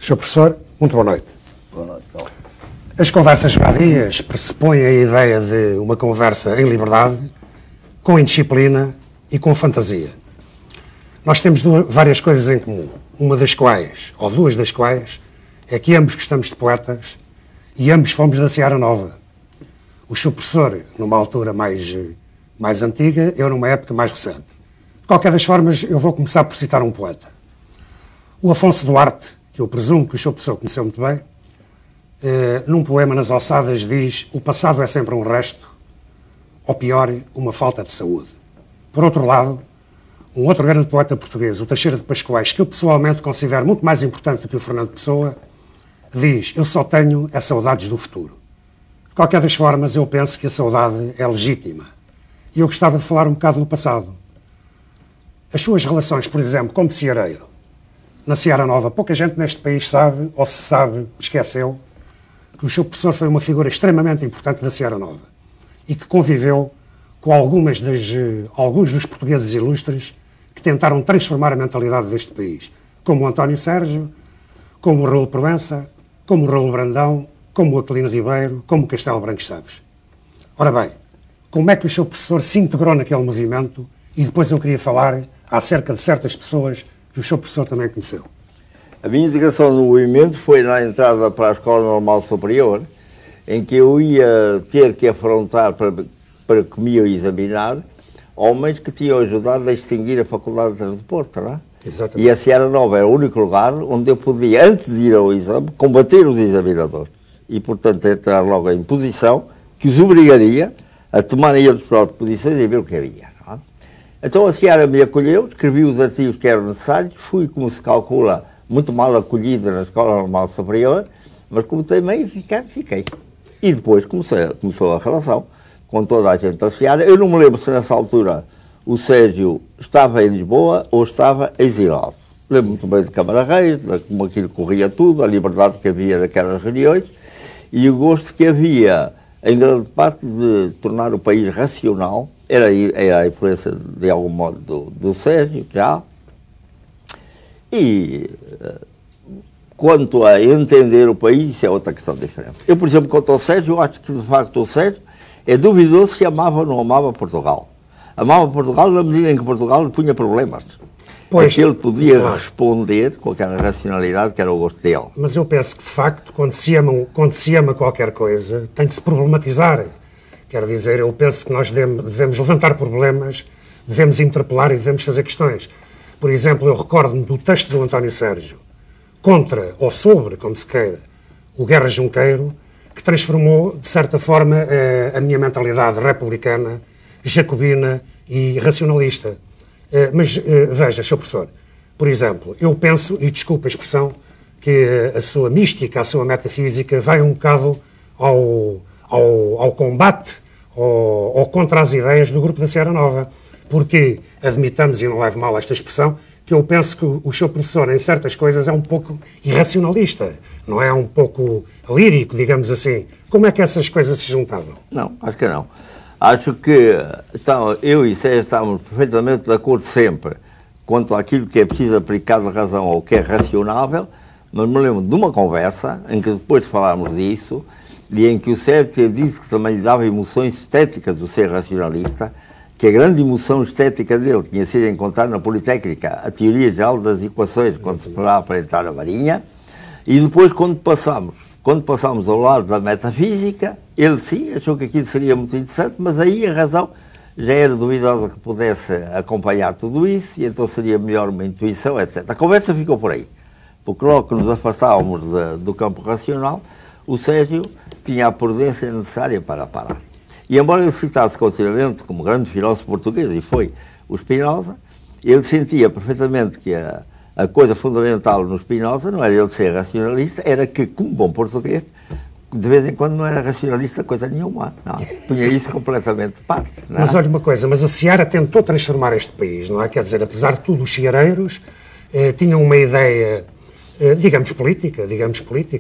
Sr. Professor, muito boa noite. Boa noite. As conversas vadias pressupõem a ideia de uma conversa em liberdade, com indisciplina e com fantasia. Nós temos várias coisas em comum, uma das quais, ou duas das quais, é que ambos gostamos de poetas e ambos fomos da Seara Nova. O Sr. Professor, numa altura mais antiga, eu numa época mais recente. De qualquer das formas, eu vou começar por citar um poeta. O Afonso Duarte, que eu presumo que o Sr. Professor conheceu muito bem, num poema Nas Alçadas diz: o passado é sempre um resto, ou pior, uma falta de saúde. Por outro lado, um outro grande poeta português, o Teixeira de Pascoais, que eu pessoalmente considero muito mais importante que o Fernando Pessoa, diz: eu só tenho saudades do futuro. De qualquer das formas, eu penso que a saudade é legítima. E eu gostava de falar um bocado no passado. As suas relações, por exemplo, como ceareiro, na Seara Nova, pouca gente neste país sabe, ou se sabe, esqueceu, que o seu professor foi uma figura extremamente importante da Seara Nova e que conviveu com alguns dos portugueses ilustres que tentaram transformar a mentalidade deste país, como o António Sérgio, como o Raul Proença, como o Raul Brandão, como o Aquilino Ribeiro, como o Castelo Branco Chaves. Ora bem, como é que o seu professor se integrou naquele movimento? E depois eu queria falar acerca de certas pessoas que o seu professor também conheceu. A minha integração no movimento foi na entrada para a Escola Normal Superior, em que eu ia ter que afrontar para que me ia examinar homens que tinham ajudado a extinguir a Faculdade de Letras de Porto, não é? Exatamente. E a Seara Nova era o único lugar onde eu podia, antes de ir ao exame, combater os examinadores. E, portanto, entrar logo em posição que os obrigaria a tomarem eles próprias posições e ver o que havia. Não é? Então a Seara me acolheu, escrevi os artigos que eram necessários, fui, como se calcula, muito mal acolhida na Escola Normal Superior, mas como teimei ficar, fiquei. E depois começou a relação com toda a gente da Seara. Eu não me lembro se nessa altura o Sérgio estava em Lisboa ou estava exilado. Lembro muito bem de Câmara Reis, de como aquilo corria tudo, a liberdade que havia naquelas reuniões e o gosto que havia, em grande parte, de tornar o país racional. Era a influência, de algum modo, do Sérgio, já. E quanto a entender o país, isso é outra questão diferente. Eu, por exemplo, quanto ao Sérgio, eu acho que, de facto, o Sérgio é duvidoso se amava ou não amava Portugal. Amava Portugal na medida em que Portugal lhe punha problemas. Pois, que ele podia responder com aquela racionalidade que era o gosto dele. Mas eu penso que, de facto, quando se ama qualquer coisa, tem de se problematizar. Quero dizer, eu penso que nós devemos levantar problemas, devemos interpelar e devemos fazer questões. Por exemplo, eu recordo-me do texto do António Sérgio contra, ou sobre, como se queira, o Guerra Junqueiro, que transformou, de certa forma, a minha mentalidade republicana, jacobina e racionalista. Mas veja, Sr. Professor, por exemplo, eu penso, e desculpa a expressão, que a sua mística, a sua metafísica vai um bocado ao combate ou contra as ideias do grupo da Seara Nova. Porque admitamos, e não levo mal esta expressão, que eu penso que o seu professor, em certas coisas, é um pouco irracionalista, não é? Um pouco lírico, digamos assim. Como é que essas coisas se juntavam? Não, acho que não. Acho que então, eu e Sérgio estávamos perfeitamente de acordo sempre quanto àquilo que é preciso aplicar de razão ao que é racionável, mas me lembro de uma conversa em que depois falámos disso e em que o Sérgio disse que também lhe dava emoções estéticas do ser racionalista, que a grande emoção estética dele tinha sido encontrar na Politécnica a teoria geral das equações, quando se falava para entrar na Marinha, e depois quando passámos ao lado da metafísica, ele sim achou que aquilo seria muito interessante, mas aí a razão já era duvidosa que pudesse acompanhar tudo isso, e então seria melhor uma intuição, etc. A conversa ficou por aí, porque logo que nos afastávamos do campo racional, o Sérgio tinha a prudência necessária para parar. E embora ele citasse continuamente como grande filósofo português, e foi o Spinoza, ele sentia perfeitamente que a coisa fundamental no Spinoza não era ele ser racionalista, era que, como bom português, de vez em quando não era racionalista coisa nenhuma. Não, punha isso completamente de parte. Mas olha uma coisa, mas a Seara tentou transformar este país, não é? Quer dizer, apesar de tudo, os seareiros tinham uma ideia, digamos política,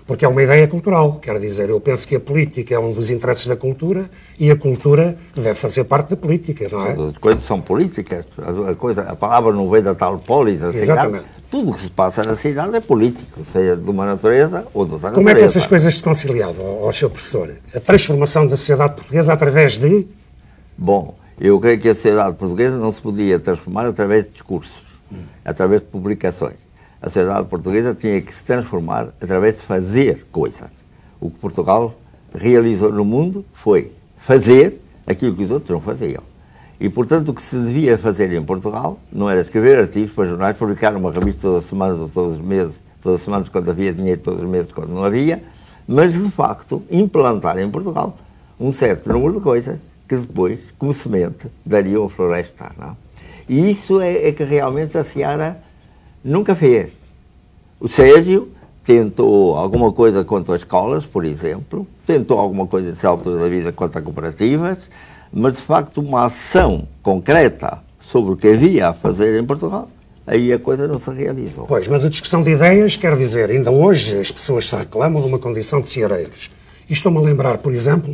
Porque é uma ideia cultural, quer dizer, eu penso que a política é um dos interesses da cultura e a cultura deve fazer parte da política, não é? As coisas são políticas, a palavra não vem da tal polis, a cidade, tudo o que se passa na cidade é político, seja de uma natureza ou de outra natureza. Como é que essas coisas se conciliavam, ao seu professor? A transformação da sociedade portuguesa através de... Bom, eu creio que a sociedade portuguesa não se podia transformar através de discursos, através de publicações. A sociedade portuguesa tinha que se transformar através de fazer coisas. O que Portugal realizou no mundo foi fazer aquilo que os outros não faziam. E, portanto, o que se devia fazer em Portugal não era escrever artigos para jornais, publicar uma revista todas as semanas ou todos os meses, todas as semanas quando havia dinheiro, todos os meses quando não havia, mas, de facto, implantar em Portugal um certo número de coisas que depois, como semente, dariam a floresta. Não? E isso é que realmente a Seara nunca fez. O Sérgio tentou alguma coisa quanto às escolas, por exemplo, tentou alguma coisa nessa altura da vida quanto a cooperativas, mas de facto uma ação concreta sobre o que havia a fazer em Portugal, aí a coisa não se realizou. Pois, mas a discussão de ideias quer dizer, ainda hoje as pessoas se reclamam de uma condição de ceareiros. E estou-me a lembrar, por exemplo,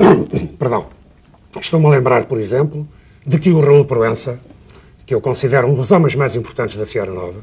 de que o Raul Proença, que eu considero um dos homens mais importantes da Seara Nova,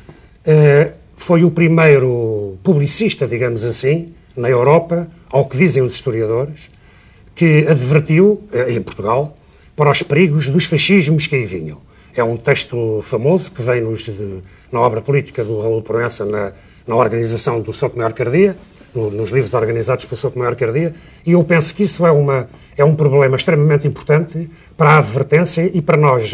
foi o primeiro publicista, digamos assim, na Europa, ao que dizem os historiadores, que advertiu, em Portugal, para os perigos dos fascismos que aí vinham. É um texto famoso que vem na obra política do Raul Proença, na organização do Souto Maior Cardia, nos livros organizados pelo Souto Maior Cardia, e eu penso que isso é um problema extremamente importante para a advertência e para nós,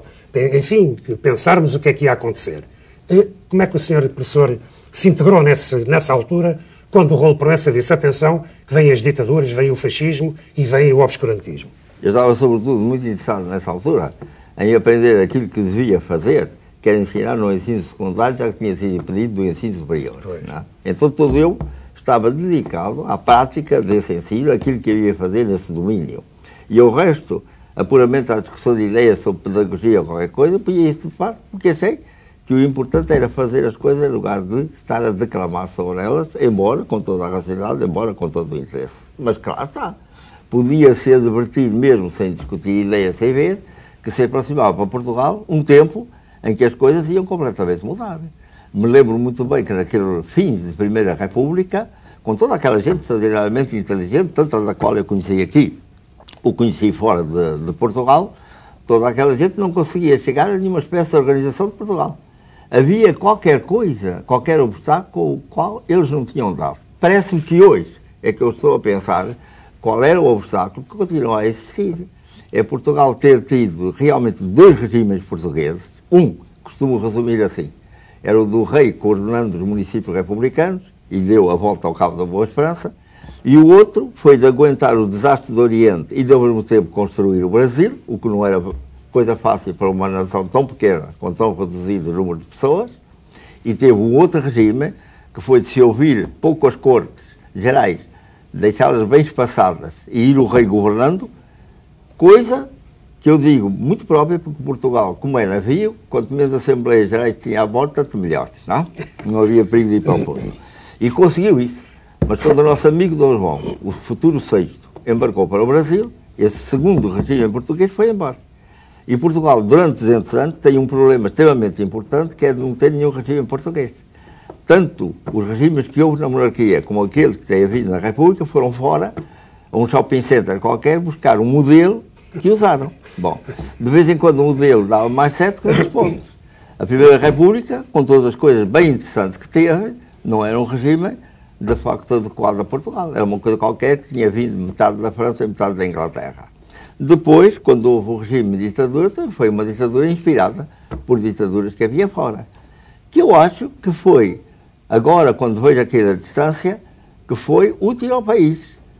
enfim, pensarmos o que é que ia acontecer. Como é que o senhor professor se integrou nessa altura, quando o Raul Proença disse, atenção, que vêm as ditaduras, vem o fascismo e vem o obscurantismo? Eu estava, sobretudo, muito interessado nessa altura em aprender aquilo que devia fazer, que era ensinar no ensino secundário, já que tinha sido pedido do ensino superior. Então, todo eu estava dedicado à prática desse ensino, aquilo que eu ia fazer nesse domínio. E o resto, apuramente à discussão de ideias sobre pedagogia ou qualquer coisa, podia isso de facto, porque achei que o importante era fazer as coisas em lugar de estar a declamar sobre elas, embora com toda a racionalidade, embora com todo o interesse. Mas claro está, podia ser divertido mesmo sem discutir ideias, sem ver, que se aproximava para Portugal um tempo em que as coisas iam completamente mudar. Me lembro muito bem que naquele fim de Primeira República, com toda aquela gente extraordinariamente inteligente, tanto a da qual eu conheci aqui, o conheci fora de Portugal, toda aquela gente não conseguia chegar a nenhuma espécie de organização de Portugal. Havia qualquer coisa, qualquer obstáculo, o qual eles não tinham dado. Parece-me que hoje é que eu estou a pensar qual era o obstáculo que continua a existir. É Portugal ter tido realmente dois regimes portugueses. Um, costumo resumir assim, era o do rei coordenando os municípios republicanos e deu a volta ao Cabo da Boa Esperança, e o outro foi de aguentar o desastre do Oriente e de ao mesmo tempo construir o Brasil, o que não era coisa fácil para uma nação tão pequena, com tão reduzido número de pessoas, e teve um outro regime, que foi de se ouvir pouco as cortes gerais, deixá-las bem espaçadas e ir o rei governando, coisa que eu digo muito própria, porque Portugal, como é navio, quanto menos Assembleias Gerais tinha à bordo, tanto melhor, não? Não havia perigo de ir para o posto. E conseguiu isso. Mas quando o nosso amigo Dom João, o futuro sexto, embarcou para o Brasil, esse segundo regime português foi embora. E Portugal, durante 200 anos, tem um problema extremamente importante, que é de não ter nenhum regime português. Tanto os regimes que houve na monarquia, como aquele que tem havido na República, foram fora, a um shopping center qualquer, buscar um modelo que usaram. Bom, de vez em quando o modelo dava mais certo que outros pontos. A Primeira República, com todas as coisas bem interessantes que teve, não era um regime de facto adequado a Portugal. Era uma coisa qualquer que tinha vindo metade da França e metade da Inglaterra. Depois, quando houve o regime de ditadura, foi uma ditadura inspirada por ditaduras que havia fora. Que eu acho que foi, agora, quando vejo aqui da distância, que foi útil ao país.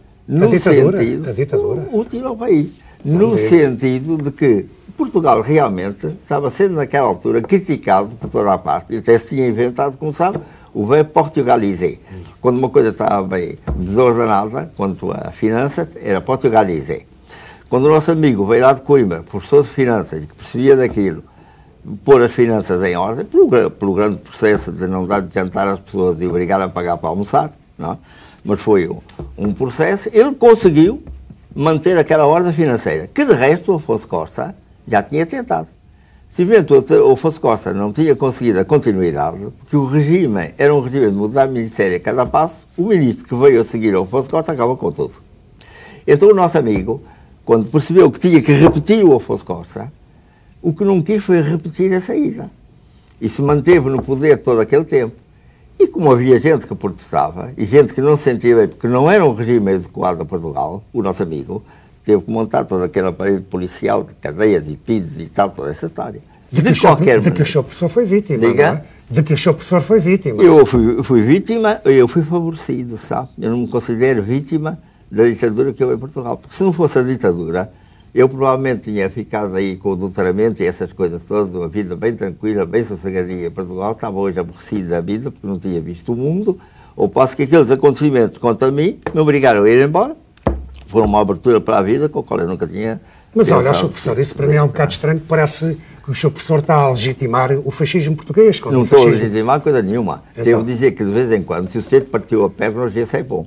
A ditadura? Útil ao país. No sentido de que Portugal realmente estava sendo, naquela altura, criticado por toda a parte. E até se tinha inventado, como sabe, o verbo portugaliser. Quando uma coisa estava bem desordenada, quanto a finanças, era portugaliser. Quando o nosso amigo veio lá de Coimbra, professor de finanças, que percebia daquilo, pôr as finanças em ordem, pelo grande processo de não dar de jantar às pessoas e obrigar a pagar para almoçar, não é? Mas foi um processo, ele conseguiu manter aquela ordem financeira, que de resto o Afonso Costa já tinha tentado. Simplesmente o Afonso Costa não tinha conseguido a continuidade, porque o regime era um regime de mudar ministério a cada passo, o ministro que veio a seguir ao Afonso Costa acaba com tudo. Então o nosso amigo, quando percebeu que tinha que repetir o Afonso Costa, o que não quis foi repetir a saída. E se manteve no poder todo aquele tempo. E como havia gente que protestava, e gente que não se sentia bem, porque não era um regime adequado a Portugal, o nosso amigo teve que montar todo aquele aparelho policial de cadeias e pidos e tal, toda essa história. De que o seu professor foi vítima, Diga? não é? De que o seu professor foi vítima. Eu fui vítima, eu fui favorecido, sabe? Eu não me considero vítima da ditadura que houve em Portugal, porque se não fosse a ditadura, eu provavelmente tinha ficado aí com o doutoramento e essas coisas todas, uma vida bem tranquila, bem sossegadinha em Portugal, estava hoje aborrecido da vida, porque não tinha visto o mundo, ou posso que aqueles acontecimentos contra mim me obrigaram a ir embora, foram uma abertura para a vida com a qual eu nunca tinha. Mas olha, Sr. Professor, isso para mim é um bocado estranho, parece que o Sr. Professor está a legitimar o fascismo português. Não estou a legitimar coisa nenhuma. Então. Devo dizer que de vez em quando, se o sujeito partiu a perna, hoje esse é bom.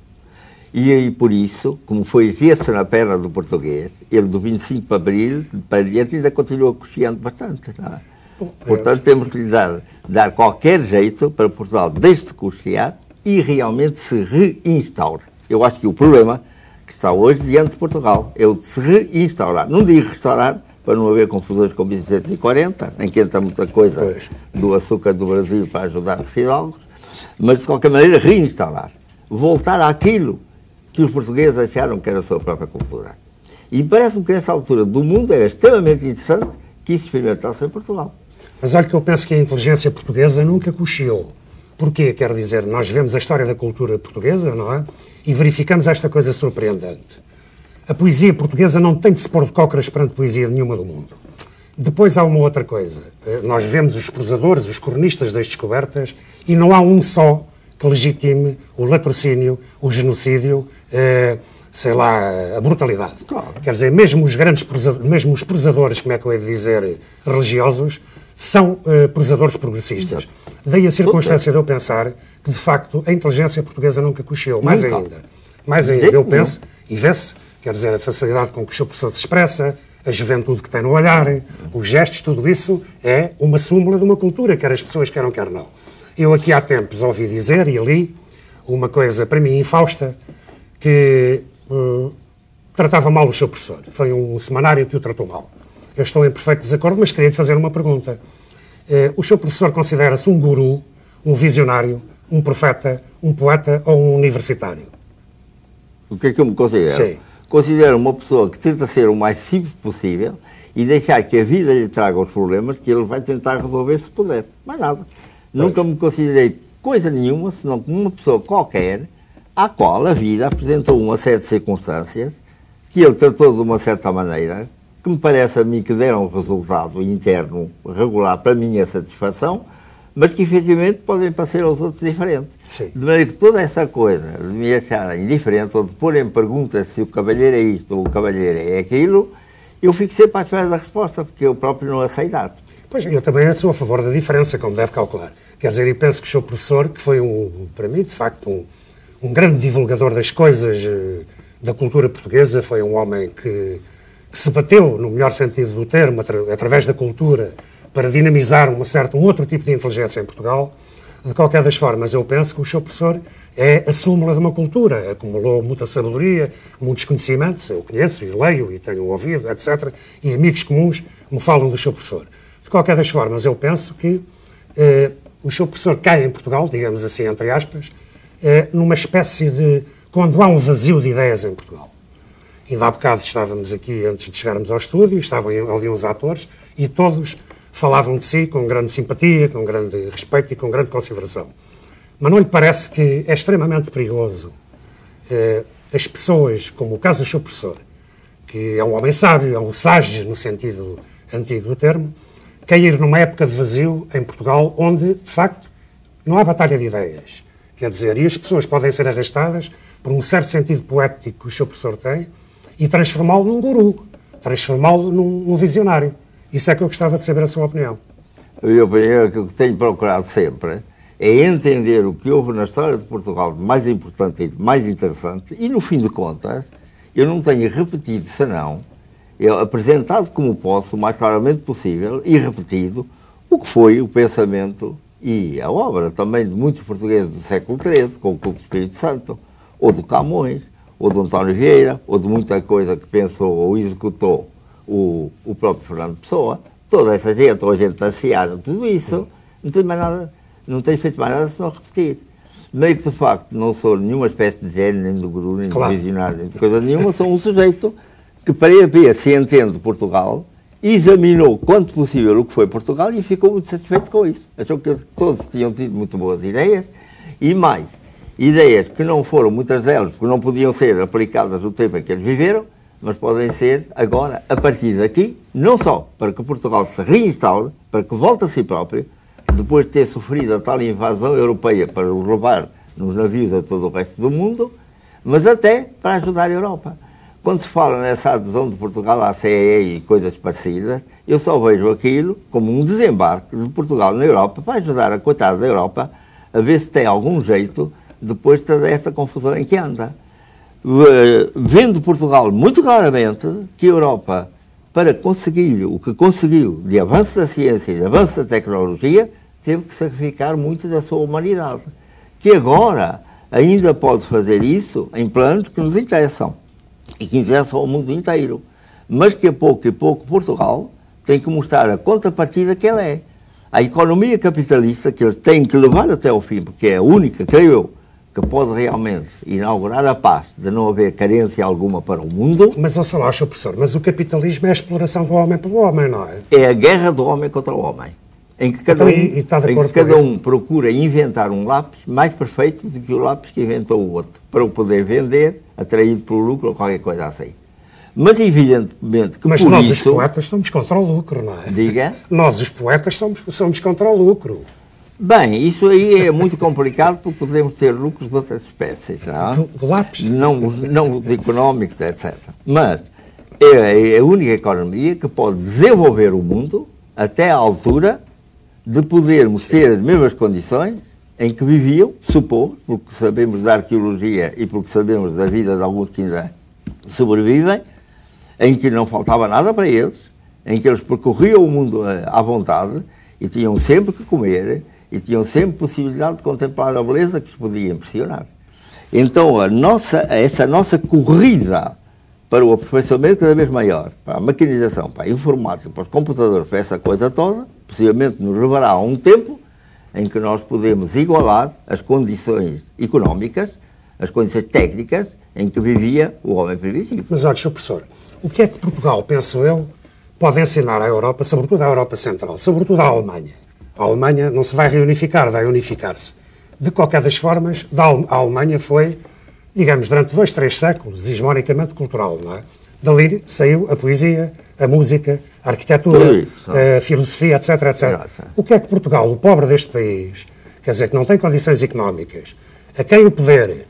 E aí, por isso, como foi gesso na perna do português, ele do 25 de Abril para diante ainda continua cocheando bastante. Não é? Portanto, temos que lhe dar qualquer jeito para Portugal deixe de cochear e realmente se reinstaure. Eu acho que o problema que está hoje diante de Portugal é o de se reinstaurar. Não digo restaurar, para não haver confusões com 1740, em que entra muita coisa do açúcar do Brasil para ajudar os fidalgos, mas de qualquer maneira reinstaurar. Voltar àquilo que os portugueses acharam que era a sua própria cultura. E parece-me que nessa altura do mundo era extremamente interessante que isso experimentasse em Portugal. Mas olha que eu penso que a inteligência portuguesa nunca cocheou. Porquê? Quero dizer, nós vemos a história da cultura portuguesa, não é? E verificamos esta coisa surpreendente. A poesia portuguesa não tem de se pôr de cócoras perante poesia nenhuma do mundo. Depois há uma outra coisa. Nós vemos os prosadores, os cronistas das descobertas, e não há um só que legitime o latrocínio, o genocídio, sei lá, a brutalidade. Claro. Quer dizer, mesmo os grandes mesmo os prosadores, como é que eu hei de dizer, religiosos, são prosadores progressistas. Daí a circunstância de eu pensar que, de facto, a inteligência portuguesa nunca cocheou. Mais ainda, eu penso, e vê-se, quer dizer, a facilidade com que o seu professor se expressa, a juventude que tem no olhar, os gestos, tudo isso é uma súmula de uma cultura, quer as pessoas queiram, quer não. Eu aqui há tempos ouvi dizer e li uma coisa, para mim, infausta, que tratava mal o seu professor. Foi um semanário que o tratou mal. Eu estou em perfeito desacordo, mas queria lhe fazer uma pergunta. O seu professor considera-se um guru, um visionário, um profeta, um poeta ou um universitário? O que é que eu me considero? Sim. Considero uma pessoa que tenta ser o mais simples possível e deixar que a vida lhe traga os problemas que ele vai tentar resolver se puder. Mais nada. Nunca me considerei coisa nenhuma, senão como uma pessoa qualquer, à qual a vida apresentou uma série de circunstâncias que ele tratou de uma certa maneira, que me parece a mim que deram um resultado interno regular para a minha satisfação, mas que efetivamente podem parecer aos outros diferentes. Sim. De maneira que toda essa coisa de me achar indiferente ou de pôr em pergunta se o cavalheiro é isto ou o cavalheiro é aquilo, eu fico sempre à espera da resposta, porque eu próprio não aceito nada. Pois, eu também sou a favor da diferença, como deve calcular. Quer dizer, e penso que o seu professor, que foi, para mim, de facto, um grande divulgador das coisas da cultura portuguesa, foi um homem que se bateu, no melhor sentido do termo, através da cultura, para dinamizar um outro tipo de inteligência em Portugal. De qualquer das formas, eu penso que o seu professor é a súmula de uma cultura, acumulou muita sabedoria, muitos conhecimentos, eu conheço e leio e tenho ouvido, etc., e amigos comuns me falam do seu professor. De qualquer das formas, eu penso que o seu professor cai em Portugal, digamos assim, entre aspas, numa espécie de... quando há um vazio de ideias em Portugal. Ainda há bocado estávamos aqui, antes de chegarmos ao estúdio, estavam ali uns atores e todos falavam de si com grande simpatia, com grande respeito e com grande consideração. Mas não lhe parece que é extremamente perigoso as pessoas, como o caso do seu professor, que é um homem sábio, é um sage no sentido antigo do termo, cair numa época de vazio em Portugal onde, de facto, não há batalha de ideias. Quer dizer, e as pessoas podem ser arrastadas por um certo sentido poético que o seu professor tem e transformá-lo num guru, transformá-lo num visionário. Isso é que eu gostava de saber a sua opinião. A minha opinião é que o que tenho procurado sempre é entender o que houve na história de Portugal de mais importante e de mais interessante, e no fim de contas, eu não tenho repetido, senão, eu apresentado como posso, o mais claramente possível, e repetido, o que foi o pensamento e a obra também de muitos portugueses do século XIII, com o culto do Espírito Santo, ou do Camões, ou do António Vieira, ou de muita coisa que pensou ou executou o próprio Fernando Pessoa. Toda essa gente, ou a gente ansiada, tudo isso, não tem mais nada, não tem feito mais nada senão repetir. Meio que, de facto, não sou nenhuma espécie de gênio, nem de guru, nem de visionário, nem de coisa nenhuma, sou um sujeito que, para ver se entende Portugal, examinou quanto possível o que foi Portugal e ficou muito satisfeito com isso. Achou que todos tinham tido muito boas ideias e mais, ideias que não foram, muitas delas, porque não podiam ser aplicadas no tempo em que eles viveram, mas podem ser agora, a partir daqui, não só para que Portugal se reinstaure, para que volte a si próprio, depois de ter sofrido a tal invasão europeia para o roubar nos navios a todo o resto do mundo, mas até para ajudar a Europa. Quando se fala nessa adesão de Portugal à CEE e coisas parecidas, eu só vejo aquilo como um desembarque de Portugal na Europa para ajudar a coitada da Europa a ver se tem algum jeito depois de toda esta confusão em que anda. Vendo Portugal muito claramente que a Europa, para conseguir o que conseguiu de avanço da ciência e de avanço da tecnologia, teve que sacrificar muito da sua humanidade, que agora ainda pode fazer isso em planos que nos interessam e que interessam ao mundo inteiro, mas que a pouco e pouco Portugal tem que mostrar a contrapartida que ela é. A economia capitalista que eles têm que levar até ao fim, porque é a única, creio eu, que pode realmente inaugurar a paz, de não haver carência alguma para o mundo. Mas, ouça lá, Sr. Professor, mas o capitalismo é a exploração do homem pelo homem, não é? É a guerra do homem contra o homem, em que cada um procura inventar um lápis mais perfeito do que o lápis que inventou o outro, para o poder vender, atraído pelo lucro ou qualquer coisa assim. Mas evidentemente que mas por nós, isso... os poetas, somos contra o lucro, não é? Diga? Nós, os poetas, somos contra o lucro. Bem, isso aí é muito complicado porque podemos ter lucros de outras espécies, não? Do lápis? Não os económicos, etc. Mas é a única economia que pode desenvolver o mundo até à altura de podermos ter as mesmas condições em que viviam, supomos, porque sabemos da arqueologia e porque sabemos da vida de alguns que ainda sobrevivem, em que não faltava nada para eles, em que eles percorriam o mundo à vontade e tinham sempre que comer e tinham sempre possibilidade de contemplar a beleza que os podia impressionar. Então, essa nossa corrida para o aperfeiçoamento cada vez maior, para a maquinização, para a informática, para os computadores, para essa coisa toda, possivelmente nos levará a um tempo em que nós podemos igualar as condições económicas, as condições técnicas em que vivia o homem primitivo. Mas olha, Sr. Professor, o que é que Portugal, penso eu, pode ensinar à Europa, sobretudo à Europa Central, sobretudo à Alemanha? A Alemanha não se vai reunificar, vai unificar-se. De qualquer das formas, a Alemanha foi, digamos, durante 2, 3 séculos, hegemonicamente cultural, não é? Dali saiu a poesia, a música, a arquitetura, a filosofia, etc, etc. O que é que Portugal, o pobre deste país, quer dizer, que não tem condições económicas, a quem o poder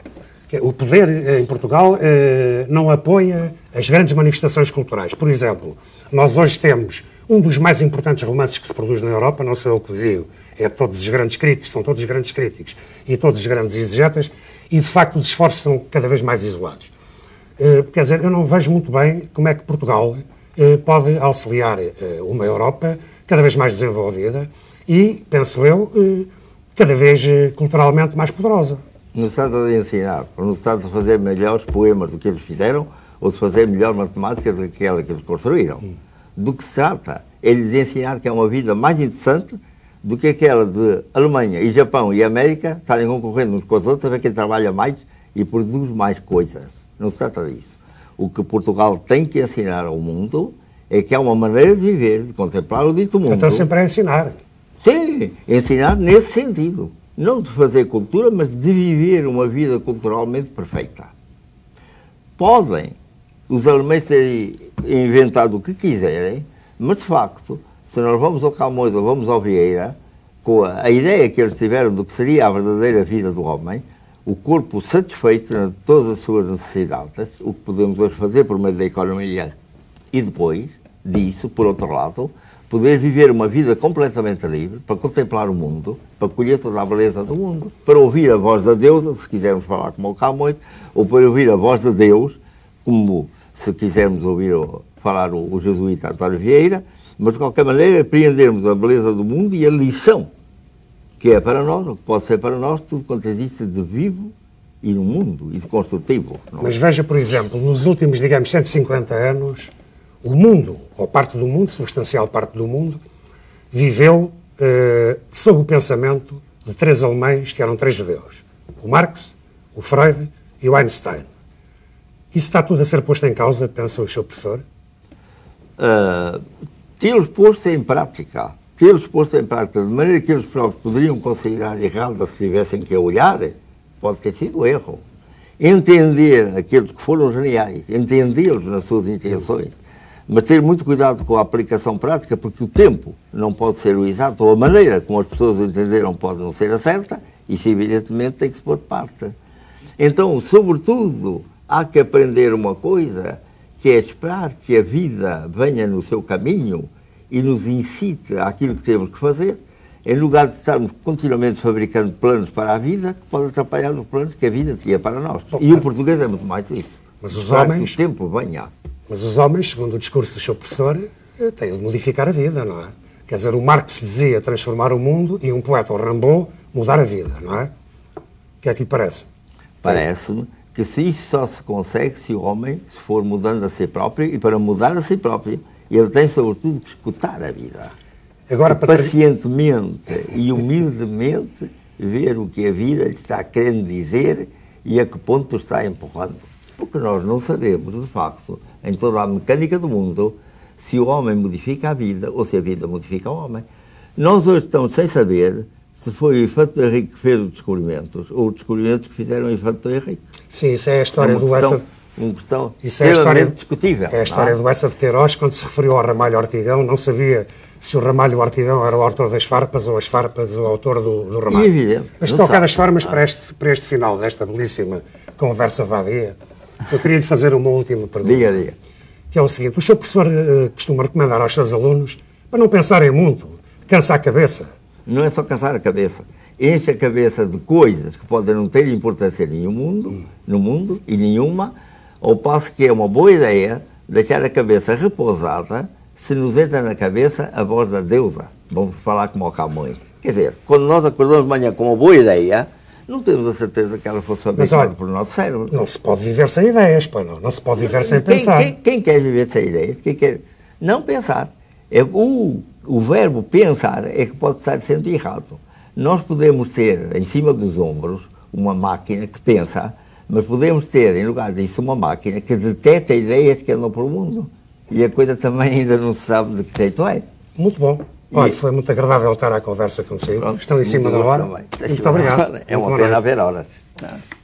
em Portugal não apoia as grandes manifestações culturais? Por exemplo, nós hoje temos um dos mais importantes romances que se produz na Europa, não sei o que digo, é todos os grandes críticos, são todos os grandes críticos e todos os grandes exegetas, e de facto os esforços são cada vez mais isolados. Quer dizer, eu não vejo muito bem como é que Portugal pode auxiliar uma Europa cada vez mais desenvolvida e, penso eu, cada vez culturalmente mais poderosa. Não se trata de ensinar, não se trata de fazer melhores poemas do que eles fizeram ou de fazer melhor matemática do que aquela que eles construíram. Do que se trata é de ensinar que é uma vida mais interessante do que aquela de Alemanha e Japão e América estarem concorrendo uns com os outros a ver quem trabalha mais e produz mais coisas. Não se trata disso. O que Portugal tem que ensinar ao mundo é que há uma maneira de viver, de contemplar o dito mundo. Então sempre é ensinar. Sim, ensinar nesse sentido. Não de fazer cultura, mas de viver uma vida culturalmente perfeita. Podem os alemães terem inventado o que quiserem, mas de facto, se nós vamos ao Camões ou vamos ao Vieira, com a ideia que eles tiveram do que seria a verdadeira vida do homem, o corpo satisfeito de todas as suas necessidades, o que podemos hoje fazer por meio da economia, e depois disso, por outro lado, poder viver uma vida completamente livre, para contemplar o mundo, para colher toda a beleza do mundo, para ouvir a voz da deusa, se quisermos falar como o Camões, ou para ouvir a voz de Deus, como se quisermos ouvir falar o jesuíta António Vieira, mas de qualquer maneira apreendermos a beleza do mundo e a lição que é para nós, ou que pode ser para nós, tudo quanto existe de vivo e no mundo, e de construtivo. Não? Mas veja, por exemplo, nos últimos, digamos, 150 anos, o mundo, ou parte do mundo, substancial parte do mundo, viveu sob o pensamento de 3 alemães que eram 3 judeus. O Marx, o Freud e o Einstein. Isso está tudo a ser posto em causa, pensa o seu professor? Tê-los posto em prática. Tê-los posto em prática de maneira que eles próprios poderiam considerar errada se tivessem que olhar, pode ter sido erro. Entender aqueles que foram geniais, entendê-los nas suas intenções, mas ter muito cuidado com a aplicação prática, porque o tempo não pode ser o exato, ou a maneira como as pessoas o entenderam pode não ser a certa, isso evidentemente tem que se pôr de parte. Então, sobretudo, há que aprender uma coisa, que é esperar que a vida venha no seu caminho e nos incite àquilo que temos que fazer, em lugar de estarmos continuamente fabricando planos para a vida, que podem atrapalhar os planos que a vida tinha para nós. E o português é muito mais isso. Mas os homens... que o tempo venha. Mas os homens, segundo o discurso do seu professor, têm de modificar a vida, não é? Quer dizer, o Marx dizia transformar o mundo e um poeta, o Rimbaud, mudar a vida, não é? O que é que lhe parece? Parece-me que se isso só se consegue se o homem se for mudando a si próprio, e para mudar a si próprio, ele tem sobretudo que escutar a vida. Agora, pacientemente e humildemente ver o que a vida lhe está querendo dizer e a que ponto está empurrando. Porque nós não sabemos, de facto, em toda a mecânica do mundo, se o homem modifica a vida ou se a vida modifica o homem. Nós hoje estamos sem saber se foi o Infante do Henrique que fez os descobrimentos ou os descobrimentos que fizeram o Infante do Henrique. Sim, isso é a história do Essa... Uma questão isso é a história discutível. É a história do Bessa de Queiroz, quando se referiu ao Ramalho Ortigão, não sabia se o Ramalho Ortigão era o autor das farpas ou as farpas o autor do Ramalho. Evidente. Mas de qualquer das formas, para este final desta belíssima conversa vadia, eu queria lhe fazer uma última pergunta. Diga. Que é o seguinte: o seu professor costuma recomendar aos seus alunos para não pensarem muito, cansa a cabeça. Não é só cansar a cabeça. Enche a cabeça de coisas que podem não ter importância no mundo, e nenhuma, ao passo que é uma boa ideia deixar a cabeça repousada se nos entra na cabeça a voz da deusa. Vamos falar como o Camões. Quer dizer, quando nós acordamos de manhã com uma boa ideia, não temos a certeza que ela fosse fabricada por nosso cérebro. Não se pode viver sem ideias, pois não. Não se pode viver sem pensar. Quem quer viver sem ideias? Quem quer não pensar? O verbo pensar é que pode estar sendo errado. Nós podemos ter em cima dos ombros uma máquina que pensa, mas podemos ter, em lugar disso, uma máquina que detecta ideias que andam pelo mundo. E a coisa também ainda não se sabe de que jeito é. Muito bom. Olha, foi muito agradável estar à conversa consigo. Estão em cima da hora. Muito obrigado. É uma pena haver horas.